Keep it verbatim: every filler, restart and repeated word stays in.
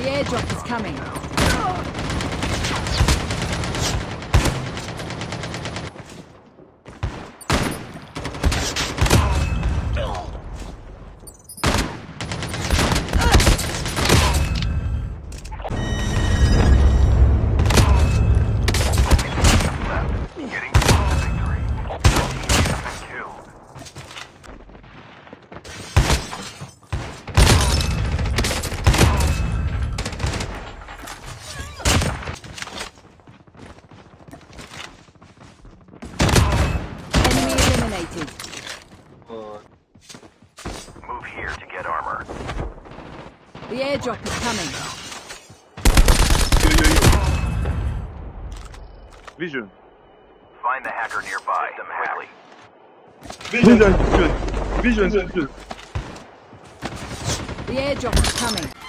The airdrop is coming. Move here to get armor. The airdrop is coming. Yo, yo, yo. Vision. Find the hacker nearby. Them quickly. Vision, vision. Vision, vision. The airdrop is coming.